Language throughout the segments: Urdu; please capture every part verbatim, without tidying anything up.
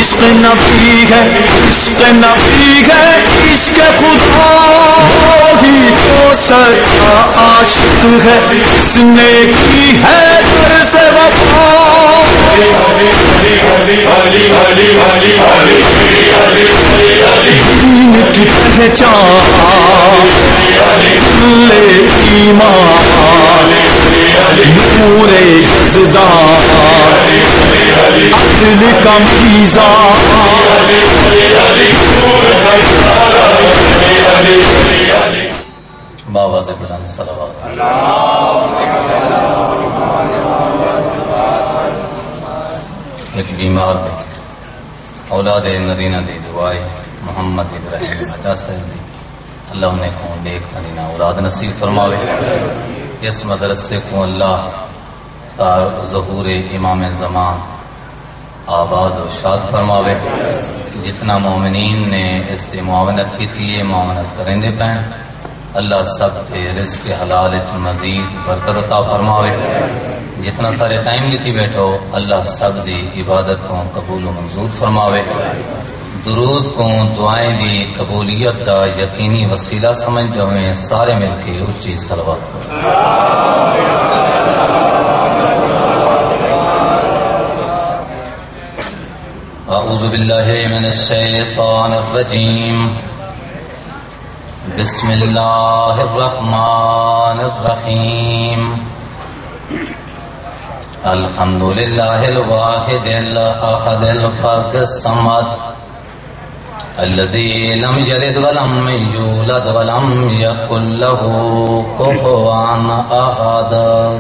عشق نبی ہے عشق نبی ہے عشق خدا وہی تو سچا عاشق ہے جس نے کی ہے در سے وفا دین کی پہچان لے ایمان نور یزدان عدل کا میزان بابا سے بلند صلوات ایک بیمار دے اولاد نرینہ دی دعائے محمد ابراہیم عطا صاحب دی اللہ انہیں کو نیک نرینہ اولاد نصیب فرماوے اس مدرسے کو اللہ تا ظہور امام زمان آباد و شاد فرماوے جتنا مومنین نے اس دی معاونت کی تھی یہ معاونت کریں دے پہن اللہ سب تے رزق حلال اچھ مزید برکت عطا فرماوے جتنا سارے ٹائم لیتی بیٹھو اللہ سب دی عبادت کو قبول و منظور فرماوے درود کو دعائیں دی قبولیت دا یقینی وسیلہ سمجھتے ہوئے سارے مل کے اچھی صلوات اعوذ باللہ من الشیطان الرجیم بسم اللہ الرحمن الرحیم الحمد للہ الواحد الاحد الفرد الصمد الذي لم يلد ولم يولد ولم يكن له كفوا احد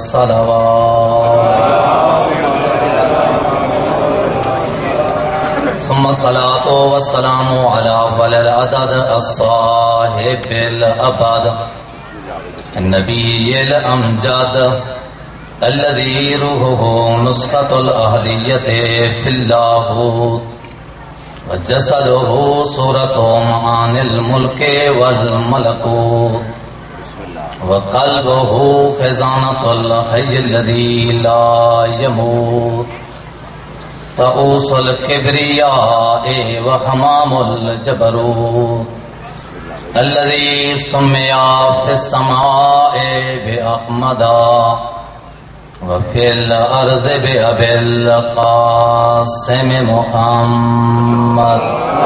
صلوات ثم الصلاة والسلام على أول العدد الصاحب الأبد النبي الأمجد الذي روحه نسخة الأهلية في اللاهوت وجسده صورة معاني الملك والملكوت وقلبه خزانة الحي الذي لا يموت طاؤوس الكبرياء وحمام الجبروت الذي سمي في السماء بأحمدا وفي الأرض بأبي القاسم محمد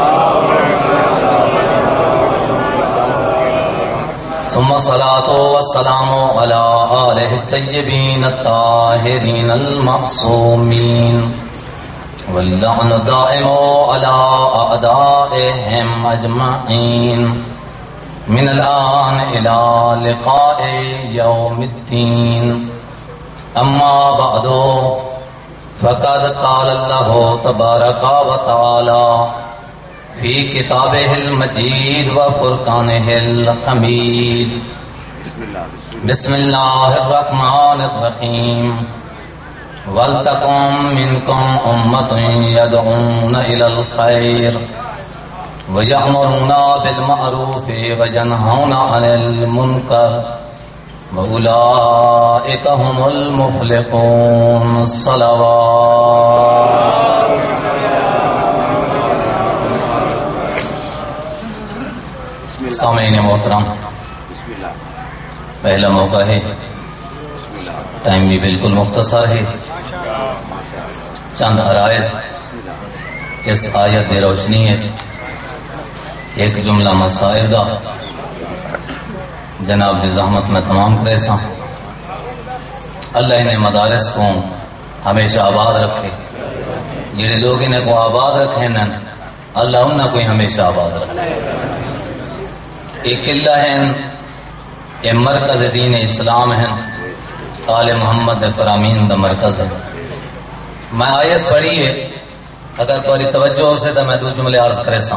ثم الصلاة والسلام على آله الطيبين الطاهرين المعصومين واللعن دائم على أعدائهم أجمعين من الآن إلى لقاء يوم الدين أما بعد فقد قال الله تبارك وتعالى في كتابه المجيد وفرقانه الحميد بسم الله الرحمن الرحيم وَلْتَكُنْ مِنْكُمْ أُمَّةٌ يَدْعُونَ إِلَى الْخَيْرِ وَيَأْمُرُونَ بِالْمَعْرُوفِ وَيَنْهَوْنَ عَنِ الْمُنْكَرِ وَأُولَئِكَ هُمُ الْمُفْلِحُونَ صلوات سامعین محترم پہلا موقع ہے ٹائم بھی بالکل مختصر ہے چند عرائض اس آیت دی روشنی ہے ایک جملہ مسائل دا جناب دی زحمت میں تمام کرے سا اللہ انہیں مدارس کو ہمیشہ آباد رکھے جڑے لوگ انہیں کو آباد رکھے نا اللہ انہیں کو ہمیشہ آباد رکھے ایک اللہ ہے یہ مرکز دین اسلام ہے آل محمد فرامین دا مرکز ہے میں آیت پڑھی ہے اگر تمہاری توجہ سے تو میں دو جملے عرض کرے سا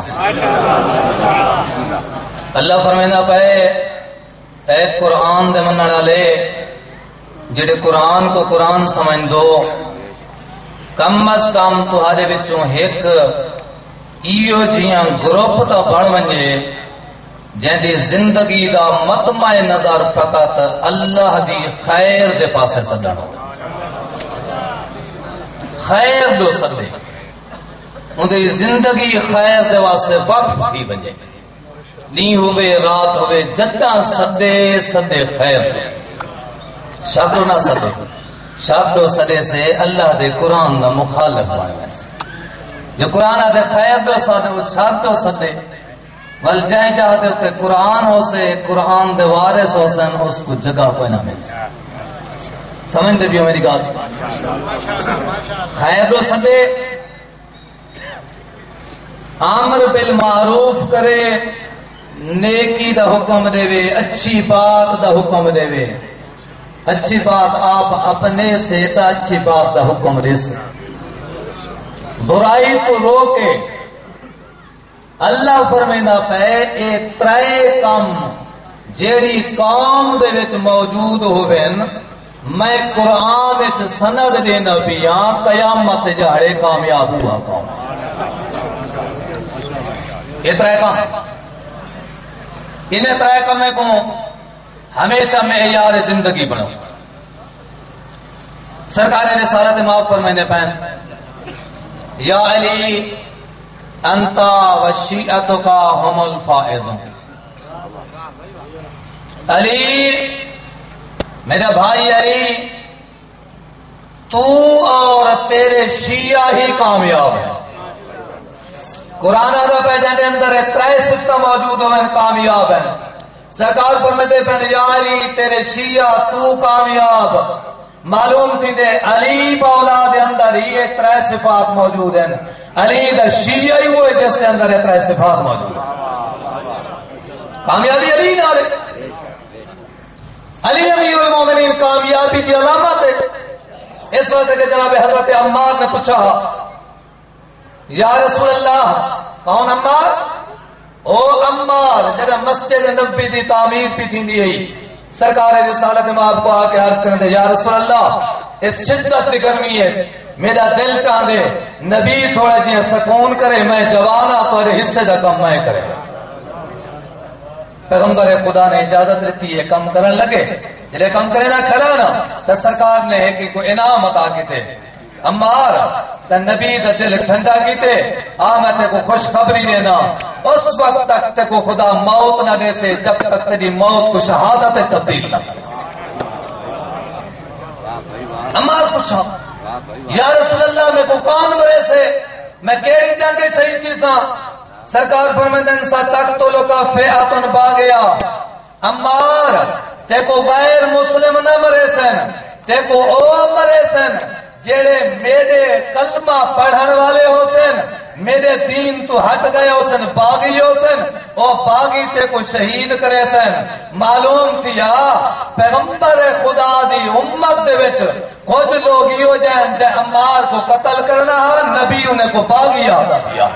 اللہ فرمائنا پہے اے قرآن دے من ڈالے جڑے قرآن کو قرآن سمجھ دو کم از کم تہاڈے وچوں ایک ایو جیاں گروپ تا بن ونجے جہاں زندگی دا مطمع نظر فقط اللہ دی خیر دے پاسے سجانا خیر دو سکتے اندھی زندگی خیر دے واسطے وقف تھی بجے نہیں ہوئے رات ہوئے جدہ صدے صدے خیر شادو نہ صدے شادو صدے سے اللہ دے قرآن دا مخالف بننا ہے جو قرآن دے خیر دو صدے شادو صدے ول جائیں چاہتے کہ قرآن ہو سے قرآن دے وارث ہو سن اس کو جگہ کوئی نہ مل سے سمجھتے بھی ہو میری گال خیر دو صدے عامر بالمعروف کرے نیکی دا حکم دے وے اچھی بات دا حکم دے وے اچھی بات آپ اپنے سے تا اچھی بات دا حکم دے سے برائی تو روکے اللہ فرمینا پہ اے ترے کام جیڑی قوم دے وچ موجود ہوئن میں قرآن وچ سند دینا پیاں قیامت جاڑے کامیاب ہوا قوم یہ ترے کام انہیں ترے کامیں کو ہمیشہ معیار زندگی بنو سرکار رسالت معاف پر میں نے پہن یا علی انتا و شیعتکا ہم الفائزون علی میرا بھائی علی تو اور تیرے شیعہ ہی کامیاب ہے قرآن آدھا پہجانے اندر ترائے صفتہ موجود ہوئے کامیاب ہیں سرکار پر میں دے پہنے یا علی تیرے شیعہ تو کامیاب معلوم تھی دے علی باولا دے اندر یہ ترائے صفات موجود ہیں علی دا شیعہ ہی ہوئے جس کے اندر ترائے صفات موجود ہیں کامیابی علی نہ لے علی امیر المومنین کامیابی کی علامت ہے اس وقت کہ جناب حضرت عمار نے پوچھا یا رسول اللہ کون عمار او عمار جنہا مسجد نبی دی تعمیر پی تھی دی سرکار رسالت میں آپ کو آکے عرض کرنے دے یا رسول اللہ اس شدت دی گرمی ہے میرا دل چاہ دے نبی تھوڑا جی سکون کرے میں جوانا تو حصے دا کم میں کرے پیغمبر خدا نے اجازت دیتی ہے کم کرن لگے جلے کم کرے نہ کھڑا نا تو سرکار نے ہے کہ کوئی انعام عطا کیتے عمار تا نبی دا دل ٹھنڈا کیتے آمد کو خوش خبری دینا اس وقت تک تے کو خدا موت نہ دے سے جب تک تیری موت کو شہادت تبدیل نہ عمار پوچھا یا رسول اللہ میں کو کون مرے سے میں کیڑی جانگے صحیح چیزاں سرکار فرمیدن سا تک تو لوکا فیعتن با گیا عمار تے کو غیر مسلم نہ مرے سن تے کو او مرے سن جیڑے میرے کلمہ پڑھن والے ہو سن میرے دین تو ہٹ گئے ہو سن باغی ہو سن او باغی تے کو شہید کرے سن معلوم تھیا پیغمبر خدا دی امت دے وچ کچھ لوگ ہو جائیں جے عمار کو قتل کرنا ہے نبی انہیں کو باغی آدھا کیا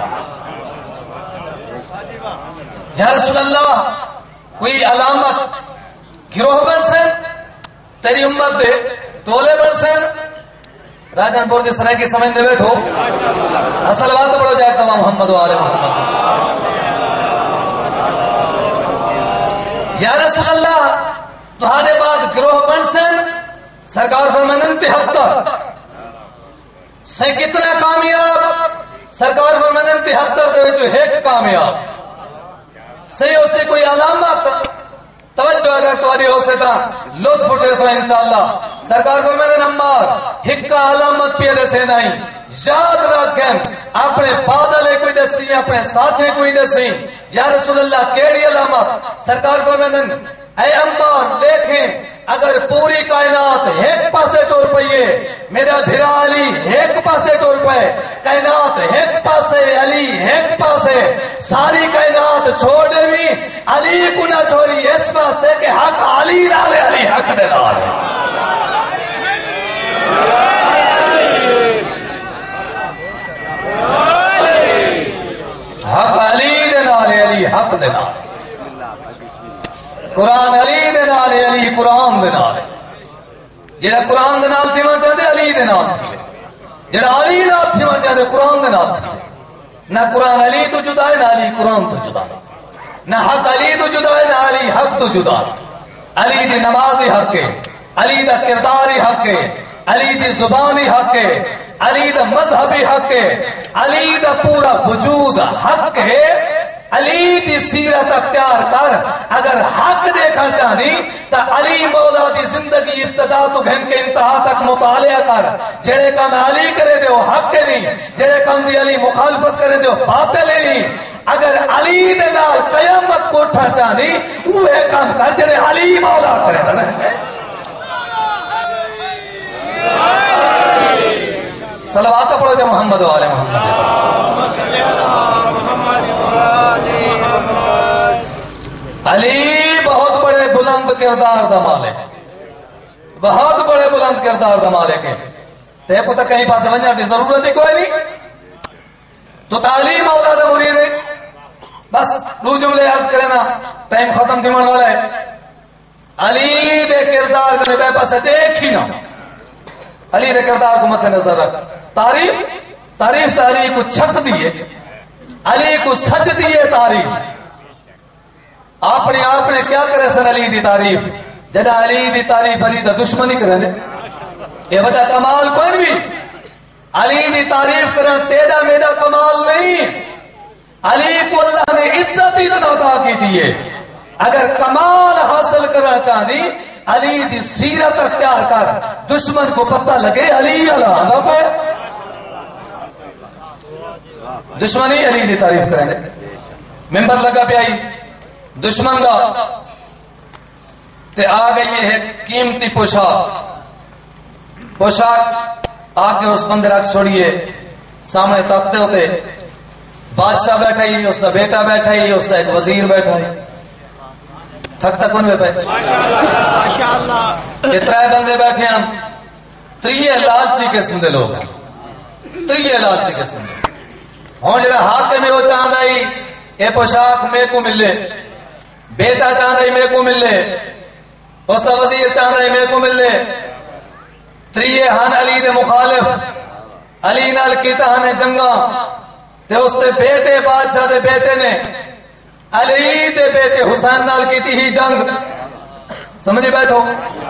یا رسول اللہ کوئی علامت گروہ بن سن تیری امت دے تولے بن سن راجان پور جس طرح کی سمجھ دے بیٹھو اصل بات پڑھو جائے تمام محمد و آل محمد یا رسول اللہ تمہارے بعد گروہ بن سن سرکار فرمانن تہتر سے کتنا کامیاب سرکار فرمانن تہتر دے جو ایک کامیاب صحیح اس نے کوئی علامت توجہ اگر تمہاری ہو سکتا لطف اٹھے تو انشاءاللہ سرکار کو میں نے نمبر ہکا علامت پیلے سے نہیں یاد رکھیں اپنے بادلے کوئی دسی اپنے ساتھے کوئی دسی یا رسول اللہ کیڑی علامت سرکار کو میں نے اے عمار دیکھیں اگر پوری کائنات ایک پاسے ٹور پئیے میرا دھرا علی ایک پاسے ٹور پئے کائنات ایک پاسے علی ایک پاسے ساری کائنات چھوڑ دے بھی علی کو نہ چھوڑی اس واسطے کہ حق علی نالے علی حق دے نالے حق علی دے نالے علی حق دے نالے قرآن علی دے نالے علی قرآن دے نالے جڑا قرآن دے نال تھی من جاندے علی دے نال تھی جڑا علی نال تھی من جاندے قرآن دے نال تھی نہ قرآن علی تو جدا ہے نہ علی قرآن تو جدا ہے نہ حق علی تو جدا ہے نہ علی حق تو جدا ہے علی دی نماز ہی حق ہے علی دا کردار ہی حق ہے علی دی زبانی حق ہے، علی دا مذہبی حق ہے، علی دا پورا وجود حق ہے۔ علی دی سیرت اختیار کر، اگر حق دیکھنا چاہتی تو علی مولا دی زندگی ابتدا تو گھن کے انتہا تک مطالعہ کر۔ جڑے کام علی کرے دے وہ حق ہے نہیں، جڑے کام دی علی مخالفت کرے دے وہ باطل ہے نہیں۔ اگر علی دے نال قیامت کو اٹھنا چاہتی وہ کام کر جڑے علی مولا کرے دے۔ صلوات پڑھو جا محمد و آل محمد۔ علی بہت بڑے بلند کردار دا مالک، بہت بڑے بلند کردار دا مالک ہے۔ تے کو تو کہیں پاس ونجا دی ضرورت ہی کوئی نہیں، تو تعلیم مولا دا مرید ہے۔ بس دو جملے عرض کرے نا، ٹائم ختم تھی من والا ہے۔ علی دے کردار کو بے پاس دیکھ ہی نا، علی دے کردار کو مد نظر رکھ۔ تعریف تعریف تو علی کو چھت دیے، علی کو سچ دیے تعریف۔ اپنے آپ نے کیا کرے سن علی دی تعریف؟ جدا علی دی تعریف علی دا دشمنی کرنے، یہ وجہ کمال کوئی نہیں۔ علی دی تعریف کرنا تیرا میرا کمال نہیں، علی کو اللہ نے عزت اتنا عطا کی دیے۔ اگر کمال حاصل کرنا چاہتی علی دی سیرت اختیار کر، دشمن کو پتہ لگے علی اللہ پہ دشمنی علی دی تعریف کریں۔ ممبر لگا پہ آئی دشمن کا تے آ گئی ہے قیمتی پوشاک، پوشاک آ کے اس بندے رکھ چھوڑیے سامنے تختے ہوتے، بادشاہ بیٹھا ہی، اس کا بیٹا بیٹھا ہی، اس کا ایک وزیر بیٹھا ہی، تھک تک ان میں بیٹھے اترائے بندے بیٹھے ہیں، تریے لالچی قسم دے لوگ ہیں، تریے لالچی قسم دے ہوں جڑا ہاتھ میں وہ چاہتا ہی یہ پوشاک میں کو ملے، بیٹا چاہتا ہی میں کو ملے، اس کا وزیر چاہتا ہی میں کو ملے، تریے ہن علی دے مخالف، علی نال کیتا ہن جنگا تے اس دے بیٹے بادشاہ دے بیٹے نے علی دے بیٹے حسین نال کیتی ہی جنگ، سمجھے بیٹھو۔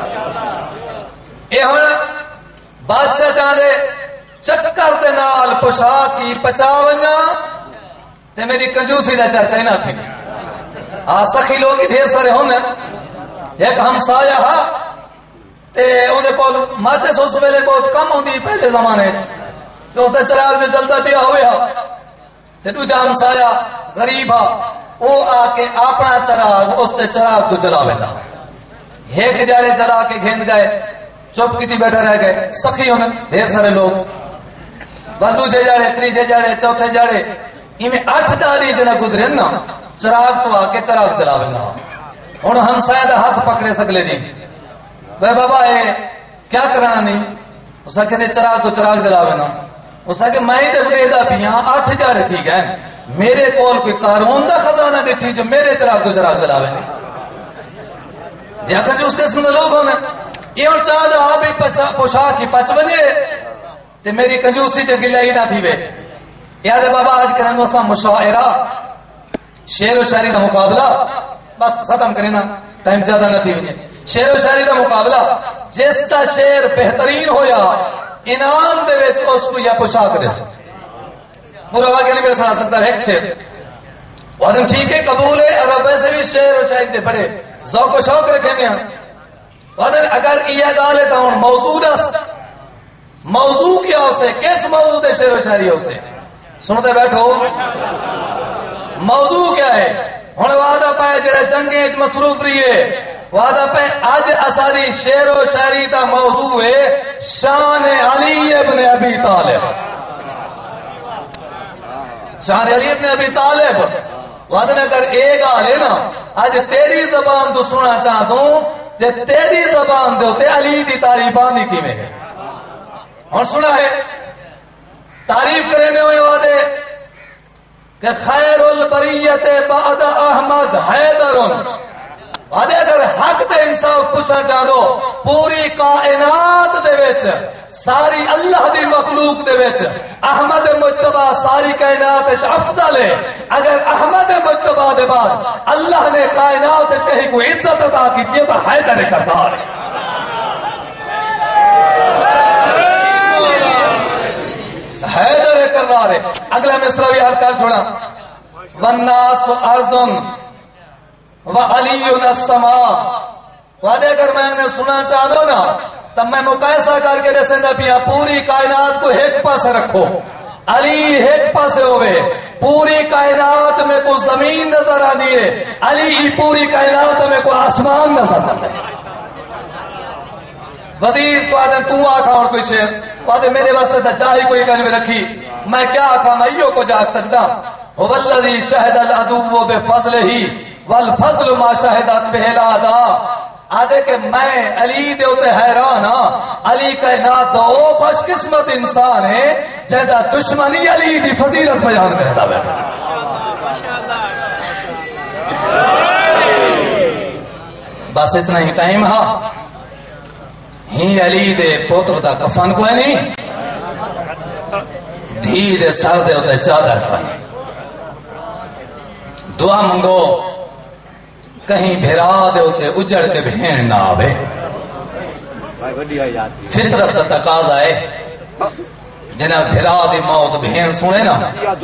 یہ ہن بادشاہ چاہتے چکر دے نال پوشاک کی پچا ونجا تے میری کنجوسی دا چرچا ہی نہ تھی۔ آ سخی لوگ ڈھیر سارے ہونے، ایک ہمسایا ہا تے اندے کول ماچس اس ویلے بہت کم ہوندی پہلے زمانے تو اس دا چراغ جو جلدا پیا ہوئے ہا تے دوجا ہمسایا غریب ہا او آ کے اپنا چراغ اس تے چراغ تو جلا ویندا، ایک جاڑے جلا کے گھند گئے، چپ کیتی بیٹھے رہ گئے، سخی ہونے ڈھیر سارے لوگ، بندو جے جاڑے تریجے جاڑے چوتھے جاڑے میں اٹھ ڈالی جنا گزرے نا چراغ تو آ کے چراغ چلا وینا۔ ہوں ہمسایا دا ہاتھ پکڑے سکلے جی بھائی بابا اے کیا کرنا نہیں، اس کہ چراغ تو چراغ جلا وینا، اس کہ میں دے دا پیاں اٹھ جاڑے تھی گئے، میرے کول کوئی قارون دا خزانہ بیٹھی جو میرے چراغ تو چراغ جلا وینے جی اگر جو اس قسم کے لوگ ہونے یہ ہوں چاہ دا بھی پوشاک ہی پچ بنے تے میری کنجوسی تے گلہ ہی نہ تھی وے۔ یاد ہے بابا آج کریں گے مشاعرہ شعر و شاعری کا مقابلہ، بس ختم کریں نا ٹائم زیادہ نہ تھی وجہ، شعر و شاعری کا مقابلہ جس کا شعر بہترین ہویا انعام دے وچ اس کو یا پوشاک دے سو پورا واقعہ نہیں میں سنا سکتا ایک شعر وعدم ٹھیک ہے قبول ہے، اور ویسے بھی شعر و شاعری دے بڑے ذوق و شوق رکھیں گے وعدم اگر یہ گالے تو ہوں موضوع دس موضوع کیا اسے کس موضوع دے شعر و شاعری اسے سنتے بیٹھو موضوع کیا ہے ہوں وعدہ پائے جڑے جنگیں مصروف رہیے وعدہ پہ اج اساری شعر و شاعری دا موضوع ہے شان علی ابن ابی طالب، شان علی ابن ابی طالب وعدہ نے اگر ایک گال ہے نا اج تیری زبان تو سننا چاہتا ہوں تے تیری زبان دے ہوتے علی دی تعریفانی کی میں ہے اور سنا ہے تعریف کرنے ہوئے وعدے کہ خیر البریت بعد احمد حیدر وعدے اگر حق تے انصاف پوچھنا چاہو پوری کائنات دے وچ ساری اللہ دی مخلوق دے وچ احمد مجتبی ساری کائنات وچ افضل ہے، اگر احمد مجتبی دے بعد اللہ نے کائنات وچ کہیں کوئی عزت عطا کی تو حیدر کردار ہے۔ حیدر کرار ہے. اگلا مصرع بھی ہر کر چھوڑا. والناس ارض وعلی السماء. وعدے اگر میں نے سنا چاہ دو نا تب میں مقایسہ کر کے دسندا پیا پوری کائنات کو ایک پاسے رکھو, علی ایک پاسے ہوئے. پوری کائنات میں کو زمین نظر آ دیے, علی پوری کائنات میں کو آسمان نظر آتا ہے. وزیر فادن تو آکھا اور کوئی شیر فادن میرے واسطے تا چاہی کوئی کہنے میں رکھی, میں کیا آکھا میں ایو کو جاگ سکتا. والذی شہد العدو بفضل ہی والفضل ما شہدت بہلادا. آدھے کہ میں علی دے ہوتے حیران ہاں, علی کائنات دو خوش قسمت انسان ہے جہاں دشمنی علی دی فضیلت بیان کرتا بیٹھا. بس اتنا ہی ٹائم ہاں ہی علی دے پوتر دا کفن کو ہے نہیں, دھی دے سر دے ہوتے چادر پائیں. دعا منگو کہیں بھیرا دے ہوتے اجڑ کے بہن نہ آوے. فطرت کا تقاضا ہے جنہیں بھیرا دی موت بہن سنے نا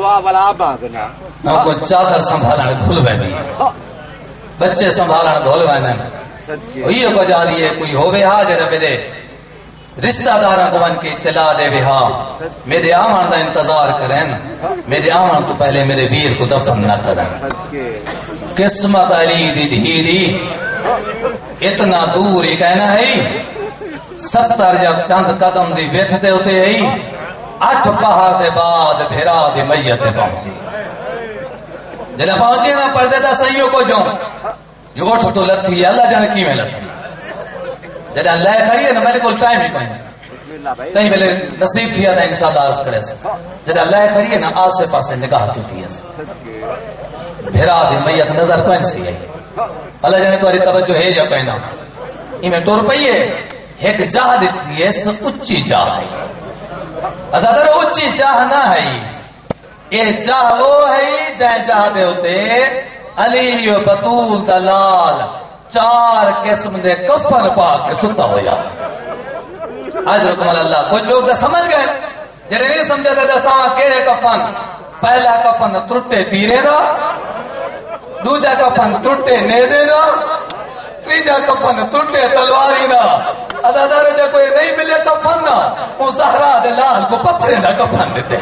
کو چادر سنبھالنے بھول بیٹھی ہے, بچے سنبھالنے بھول بیٹھے. یہ کو جا دیئے کوئی ہوئے ہاں جنہیں میرے رشتہ دارہ کو ان کی اطلاع دے بھی ہاں میرے آمان دا انتظار کریں, میرے آمان تو پہلے میرے ویر کو دفن نہ کریں. قسمت علی دی دھی دی اتنا دور ہی کہنا ہے, ستر جب چند قدم دی بیٹھتے ہوتے ہی اٹھ پہاڑ دے بعد بھیرا دی میت دے پہنچی. جنہیں پہنچی نا پردے دا سیوں کو جاؤں جو اٹھ تو لتھی ہے اللہ جانے کی میں لتھی. جنہیں اللہ کھڑی ہے نا میرے کو ٹائم ہی کہیں کہیں پہلے نصیب تھی آتا انشاءاللہ عرض کرے سے. جنہیں اللہ کھڑی ہے نا آسے پاسے نگاہ کی تھی ہے بھیرا دی میت نظر کون سی ہے. اللہ جانے تمہاری توجہ ہے یا کہنا یہ میں ٹور پئی ہے. ایک جاہ دیتی ہے اس اچھی جاہ ہے, ازادر اچھی جاہ نہ ہے. یہ جاہ وہ ہے جہاں جاہ دے ہوتے علی و بطول دلال چار قسم دے کفن پا کے ستا ہو جا. حضرت اللہ کچھ لوگ دا سمجھ گئے جنہیں نہیں سمجھا تھا دساں کیڑے کفن. پہلا کفن ٹوٹے تیرے دا, دوجا کفن ٹوٹے نیزے دا, تیجا کفن ٹوٹے تلواری دا. ادادار جا کوئی نہیں ملے کفن نا وہ زہرا دے لال کو پتھرے دا کفن دیتے.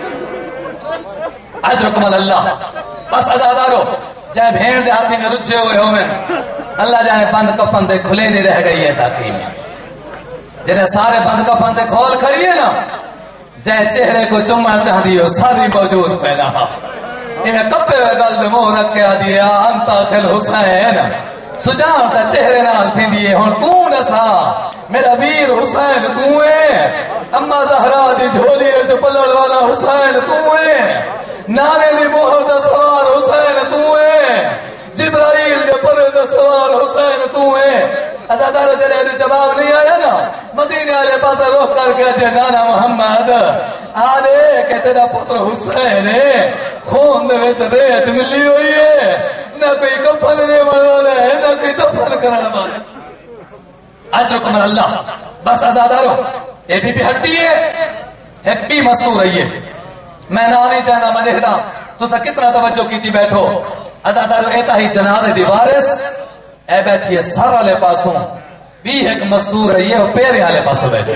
حضرت اللہ بس ادادارو جائے بھیڑ دے ہاتھی میں رجھے ہوئے ہوں میں اللہ جائے بند کفن دے کھلے نہیں رہ گئی ہے تاکی میں. جنہیں سارے بند کفن دے کھول کھڑی ہے نا جائے چہرے کو چمہ چاہ دیو ساری موجود پیدا. انہیں کپے ہوئے گل دے موہ رکھ کے آدیا انتا خل حسین سجان تا چہرے نال پھین دیئے ہون تو نسا میرا ویر حسین تو ہے. اما زہرا دی جھولی جو پلڑ والا حسین تو ہے. نانے دی موہ دا سوار حسین تو ہے. جبرائیل دے پرے دا سوار حسین تو ہے. ازادارو جلے دے جواب نہیں آیا نا مدینے آلے پاسا روح کر کے دے نانا محمد آدھے کہ تیرا پتر حسین ہے خون دے ویت ریت ملی ہوئی ہے نہ کوئی کفن نہیں مروانا ہے نہ کوئی دفن کرنا بانا. اجرکم اللہ بس ازادارو یہ بھی بھی ہٹی ہے ایک بھی مستور رہی ہے. میں نہ نہیں چاہنا میں دیکھتا تو سا کتنا توجہ کی تھی بیٹھو. ازادارو ایتا ہی جنازے دی وارث اے بیٹھی ہے سر والے پاسوں بھی ایک مستور رہی ہے اور پیرے والے پاسوں بیٹھی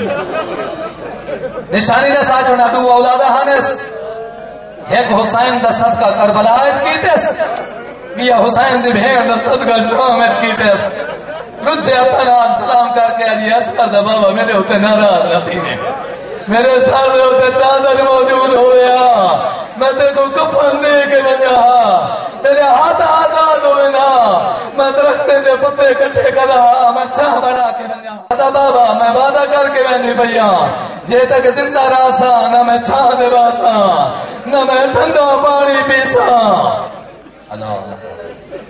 نشانی نے ساتھ ہونا دو اولاد حانس ایک حسین دا صدقہ کربلا آیت کی تیس بھی حسین دی بھین دا صدقہ شامت کی تیس رجھے اپنا سلام کر کے آجی اسکر دا بابا میرے ہوتے ناراض رہتی میں میرے سر دے ہوتے چادر موجود ہویا میں تے کو کفن دے کے بجا میرے ہاتھ آزاد ہوئے نا میں درختے دے پتے کٹھے کر رہا میں چھاہ بڑھا کے بنیا. بابا میں وعدہ کر کے بہنی بھیا جے تک زندہ راسا نہ میں چھاہ دے باسا نہ میں ٹھنڈا پانی پیسا. اللہ